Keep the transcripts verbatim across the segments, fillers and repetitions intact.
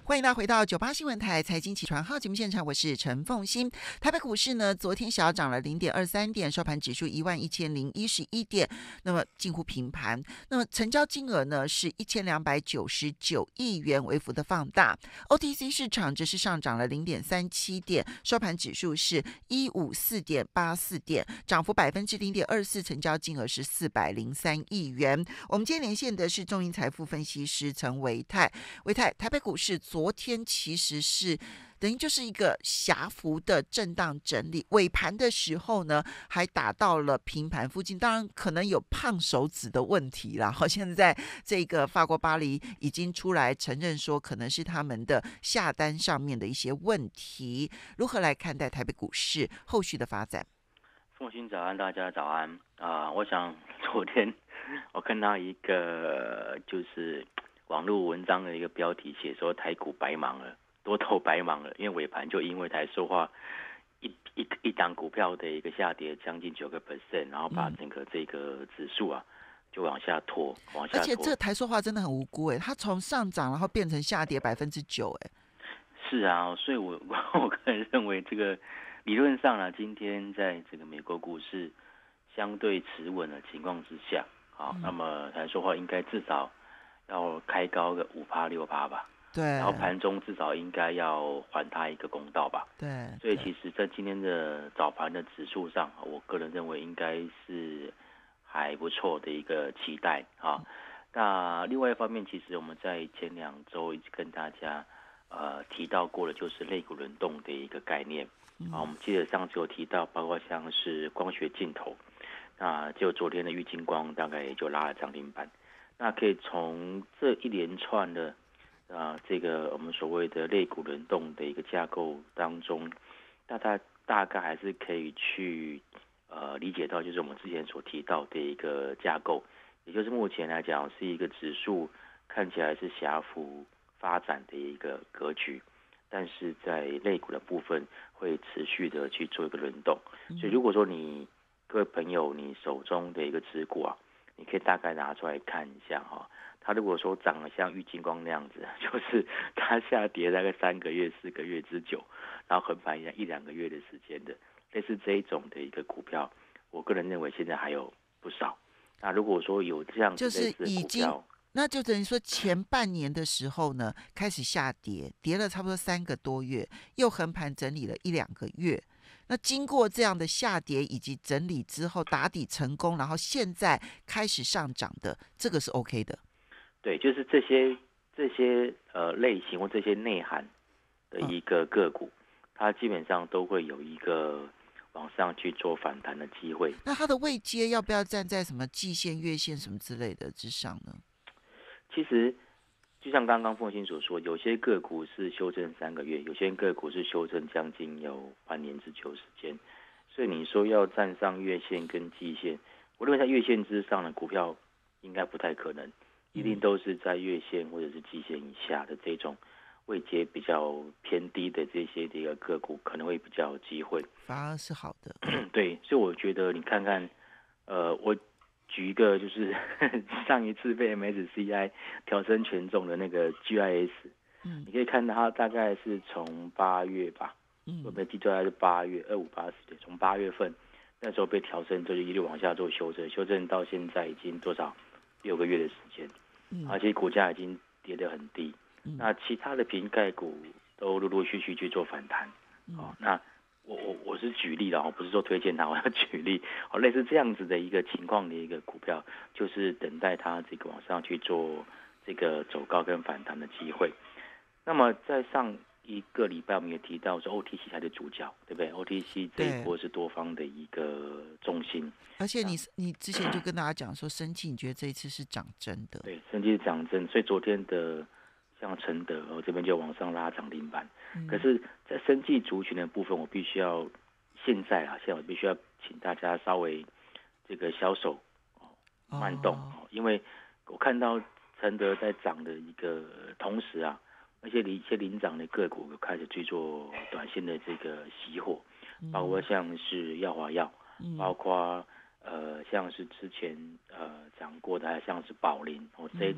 欢迎大家回到九八新闻台财经起床号节目现场，我是陈凤馨。台北股市呢，昨天小涨了零点二三点，收盘指数一万一千零一十一点，那么近乎平盘。那么成交金额呢是一千两百九十九亿元，微幅的放大。O T C 市场则是上涨了零点三七点，收盘指数是一五四点八四点，涨幅百分之零点二四，成交金额是四百零三亿元。我们今天连线的是中银财富分析师陈维泰，维泰，台北股市昨天其实是等于就是一个狭幅的震荡整理，尾盘的时候呢，还打到了平盘附近，当然可能有胖手指的问题啦。好，现在这个法国巴黎已经出来承认说，可能是他们的下单上面的一些问题。如何来看待台北股市后续的发展？ 凤馨早安，大家早安啊、呃！我想昨天我看到一个就是网络文章的一个标题，写说台股白忙了，多头白忙了，因为尾盘就因为台塑化一一一档股票的一个下跌将近九个 percent， 然后把整个这个指数啊就往下拖，往下拖。 而且这个台塑化真的很无辜哎，它从上涨然后变成下跌百分之九哎。 是啊，所以我我个人认为这个。理论上呢，今天在这个美国股市相对持稳的情况之下，好、嗯，那么台塑化应该至少要开高个五趴六趴吧， 对， 然后盘中至少应该要还他一个公道吧， 对， 所以其实在今天的早盘的指数上，我个人认为应该是还不错的一个期待啊。嗯、那另外一方面，其实我们在前两周一直跟大家呃提到过的，就是类股轮动的一个概念。啊，我们记得上次有提到，包括像是光学镜头，那就昨天的玉晶光大概也就拉了涨停板。那可以从这一连串的啊，这个我们所谓的类股轮动的一个架构当中，大家大概还是可以去呃理解到，就是我们之前所提到的一个架构，也就是目前来讲是一个指数看起来是狭幅发展的一个格局。但是在类股的部分会持续的去做一个轮动，所以如果说你各位朋友你手中的一个持股啊，你可以大概拿出来看一下哈、哦，它如果说涨了像玉晶光那样子，就是它下跌大概三个月、四个月之久，然后横盘一两个月的时间的，类似这一种的一个股票，我个人认为现在还有不少。那如果说有这样子类似的股票， 那就等于说前半年的时候呢，开始下跌，跌了差不多三个多月，又横盘整理了一两个月。那经过这样的下跌以及整理之后打底成功，然后现在开始上涨的，这个是 OK 的。 对，就是这些这些呃类型或这些内涵的一个个股，嗯、它基本上都会有一个往上去做反弹的机会。 那它的位阶要不要站在什么季线、月线什么之类的之上呢？ 其实，就像刚刚凤馨所说，有些个股是修正三个月，有些个股是修正将近有半年之久时间。所以你说要站上月线跟季线，我认为在月线之上的股票应该不太可能，一定都是在月线或者是季线以下的这种位阶比较偏低的这些的一个个股，可能会比较有机会。 反而是好的。 对，所以我觉得你看看，呃，我。举一个就是上一次被 M S C I 调升权重的那个 G I S，嗯，你可以看到它大概是从八月吧，嗯，我没记错，还是八月二五八十对，从八月份那时候被调升，就一路往下做修正，修正到现在已经多少六个月的时间，嗯，而且股价已经跌得很低，嗯，那其他的瓶盖股都陆陆续续去做反弹，嗯，哦，那。我我我是举例了，我不是说推荐它，我要举例，哦，类似这样子的一个情况的一个股票，就是等待它这个往上去做这个走高跟反弹的机会。那么在上一个礼拜我们也提到说 O T C 才是主角，对不对 ？O T C 这一波是多方的一个重心。 而且你你之前就跟大家讲说，生技你觉得这一次是涨真的？ 对，生技是涨真，所以昨天的。像承德，我这边就往上拉涨停板。嗯、可是，在生技族群的部分，我必须要现在啊，现在我必须要请大家稍微这个销售哦慢动哦，因为我看到承德在涨的一个同时啊，而且一些领涨的个股开始去做短线的这个熄火，包括像是药华药，嗯、包括呃像是之前呃涨过的，还像是宝林哦这种。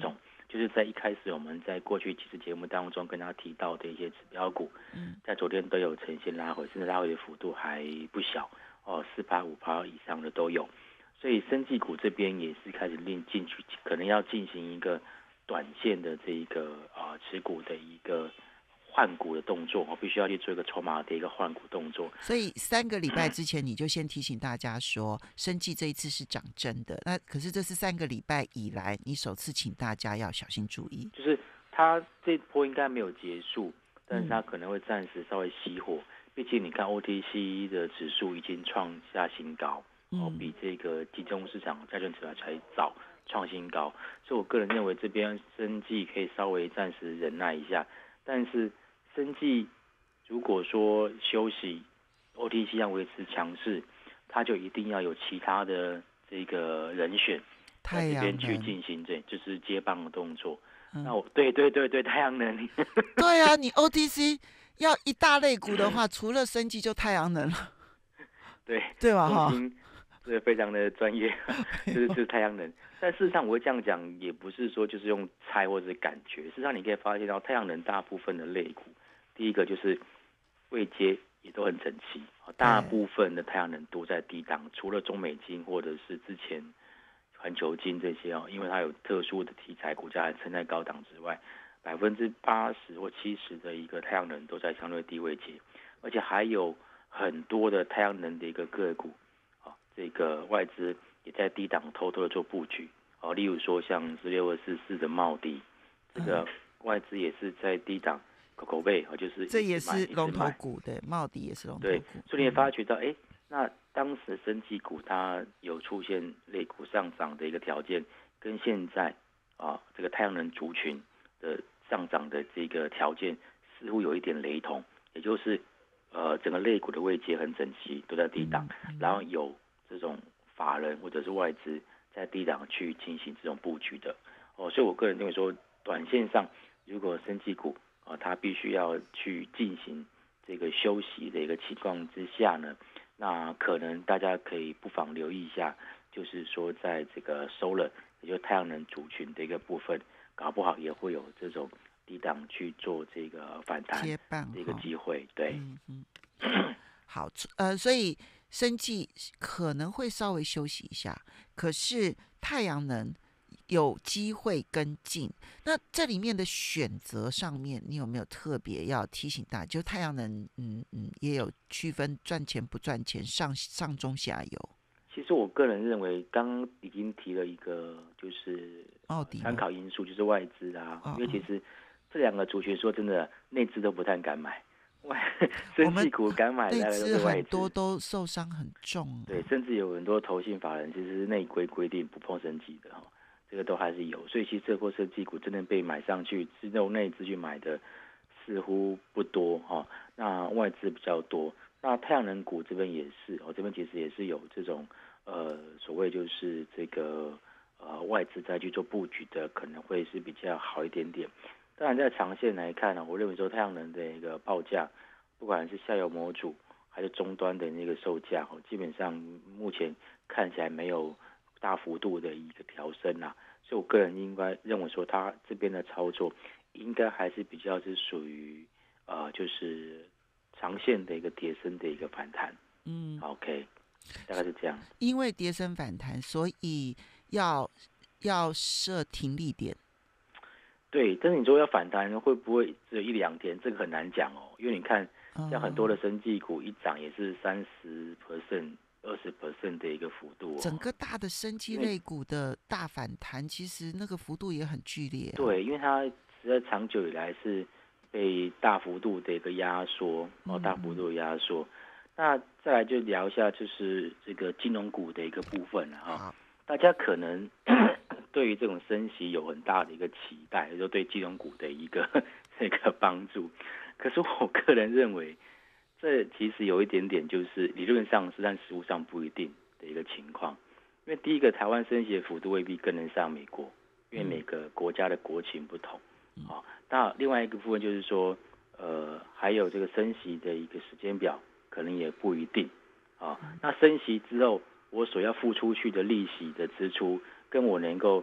就是在一开始我们在过去几次节目当中跟他提到的一些指标股， 嗯， 在昨天都有呈现拉回，甚至拉回的幅度还不小哦，四趴五趴以上的都有。所以生技股这边也是开始进进去，可能要进行一个短线的这一个啊、呃、持股的一个换股的动作，我必须要去做一个筹码的一个换股动作。 所以三个礼拜之前你就先提醒大家说，生技这一次是涨真的。那可是这是三个礼拜以来，你首次请大家要小心注意。 就是它这波应该没有结束，但是它可能会暂时稍微熄火。毕竟你看 O T C 的指数已经创下新高。哦，比这个集中市场债券指数才早创新高，所以我个人认为这边生技可以稍微暂时忍耐一下，但是生技如果说休息 O T C 要维持强势，它就一定要有其他的这个人选在这边去进行这就是接棒的动作。嗯、那我对对对对太阳能， 对啊，你 O T C 要一大类股的话，除了生技就太阳能了， 对对吧？哈。 是非常的专业，就是就是太阳能。但事实上，我会这样讲，也不是说就是用猜或者是感觉。事实上，你可以发现到太阳能大部分的类股，第一个就是位阶也都很整齐，大部分的太阳能都在低档，除了中美金或者是之前环球金这些哦，因为它有特殊的题材，股价还撑在高档之外，百分之八十或七十的一个太阳能都在相对低位阶，而且还有很多的太阳能的一个个股。这个外资也在低档偷偷的做布局，哦，例如说像是六二四四的茂迪，这个外资也是在低档口口贝，哦，就是这也是龙头股，对，茂迪也是龙头股。 对，所以你也发觉到，哎、嗯，那当时生技股它有出现类股上涨的一个条件，跟现在啊这个太阳能族群的上涨的这个条件似乎有一点雷同，也就是呃整个类股的位阶很整齐，都在低档，嗯嗯、然后有这种法人或者是外资在低档去进行这种布局的哦，所以我个人认为说，短线上如果生技股啊、呃，它必须要去进行这个休息的一个情况之下呢，那可能大家可以不妨留意一下，就是说在这个 solar 也就是太阳能族群的一个部分，搞不好也会有这种低档去做这个反弹的一个机会，对， 嗯嗯，好，呃，所以。生技可能会稍微休息一下，可是太阳能有机会跟进。那这里面的选择上面，你有没有特别要提醒大家？就太阳能，嗯嗯，也有区分赚钱不赚钱，上上中下游。 其实我个人认为，刚刚已经提了一个，就是参考因素，就是外资啊，哦、因为其实这两个族群说真的，内资都不太敢买。生技股敢买，大概都是外资， 很多都受伤很重、啊。 对，甚至有很多投信法人其实内规规定不碰生技的哈，这个都还是有。所以其实这波生技股真的被买上去，是用内资去买的，似乎不多哈。那外资比较多。那太阳能股这边也是，我这边其实也是有这种呃所谓就是这个呃外资再去做布局的，可能会是比较好一点点。当然，在长线来看呢，我认为说太阳能的一个报价，不管是下游模组还是终端的那个售价，基本上目前看起来没有大幅度的一个调升啦。所以我个人应该认为说，它这边的操作应该还是比较是属于呃，就是长线的一个跌升的一个反弹。嗯 ，OK， 大概是这样。 因为跌升反弹，所以要要设停利点。 对，但是你说要反弹会不会只有一两天？这个很难讲哦，因为你看，像很多的生技股一涨也是三十 percent、二十 percent 的一个幅度、哦。 整个大的生技类股的大反弹，其实那个幅度也很剧烈、啊。 对，因为它实在长久以来是被大幅度的一个压缩，哦，大幅度的压缩。嗯、那再来就聊一下，就是这个金融股的一个部分了哈。大家可能对于这种升息有很大的一个期待，就对金融股的一个这个帮助。可是我个人认为，这其实有一点点就是理论上是，但实务上不一定的一个情况。因为第一个，台湾升息的幅度未必跟得上美国，因为每个国家的国情不同。啊、哦，那另外一个部分就是说，呃，还有这个升息的一个时间表，可能也不一定。啊、哦，那升息之后，我所要付出去的利息的支出，跟我能够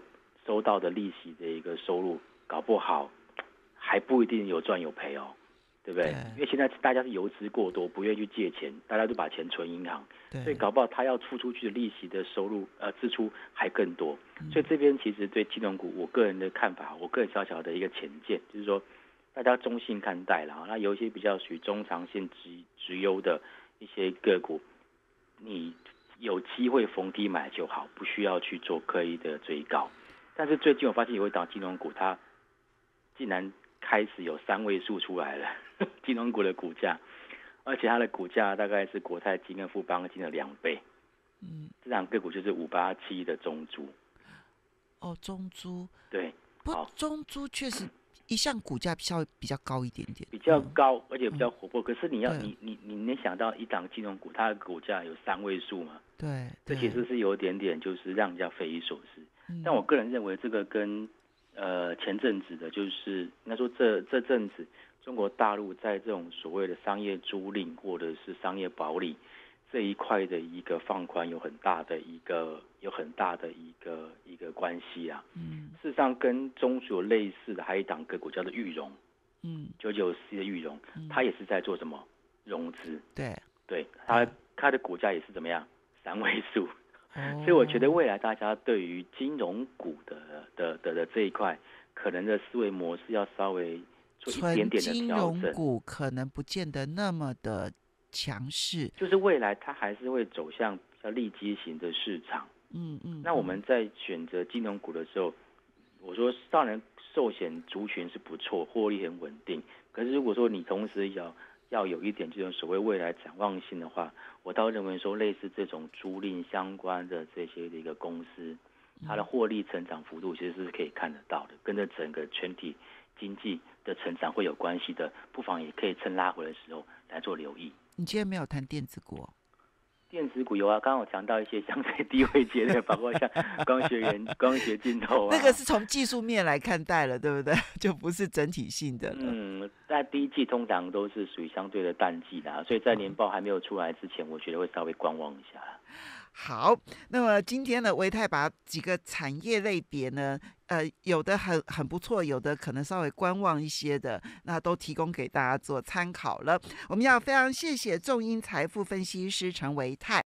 收到的利息的一个收入，搞不好还不一定有赚有赔哦，对不对？ 对， 因为现在大家是游资过多，不愿意去借钱，大家都把钱存银行，所以搞不好他要付出去的利息的收入呃支出还更多。所以这边其实对金融股，我个人的看法，我个人小小的一个浅见，就是说大家中性看待啦。那有一些比较属于中长线直直优的一些个股，你有机会逢低买就好，不需要去做刻意的追高。但是最近我发现有一档金融股，它竟然开始有三位数出来了，金融股的股价，而且它的股价大概是国泰金跟富邦金的两倍。嗯，这档个股就是五八七的中租。 哦，中租。 对， 不，中租确实一向股价稍微比较高一点点， 比较高，嗯、而且比较活泼。 嗯、 可是你要你你你能想到一档金融股，它的股价有三位数吗？ 对， 这其实是有点点就是让人家匪夷所思。 嗯、 但我个人认为这个跟呃前阵子的，就是应该说这这阵子中国大陆在这种所谓的商业租赁或者是商业保理这一块的一个放宽有很大的一个有很大的一个一个关系啊。嗯，事实上跟中所类似的还有一档个股叫做裕融，嗯，九九四的裕融，它也是在做什么融资？ 对对，它它的股价也是怎么样三位数。所以我觉得未来大家对于金融股的的的的这一块，可能的思维模式要稍微做一点点的调整。 金融股可能不见得那么的强势， 就是未来它还是会走向比较利基型的市场。嗯嗯。那我们在选择金融股的时候，我说当然寿险族群是不错，获利很稳定。可是如果说你同时要要有一点这种所谓未来展望性的话，我倒认为说类似这种租赁相关的这些的一个公司，它的获利成长幅度其实是可以看得到的，跟着整个全体经济的成长会有关系的，不妨也可以趁拉回的时候来做留意。 你今天没有谈电子股、哦？ 电子股有啊，刚刚我讲到一些相对低位阶的，包括像光学元、光学镜头啊， 那个是从技术面来看待了，对不对？就不是整体性的了。 嗯，在第一季通常都是属于相对的淡季的，所以在年报还没有出来之前，我觉得会稍微观望一下。 好，那么今天呢，维泰把几个产业类别呢，呃，有的很很不错，有的可能稍微观望一些的，那都提供给大家做参考了。我们要非常谢谢众英财富分析师陈维泰。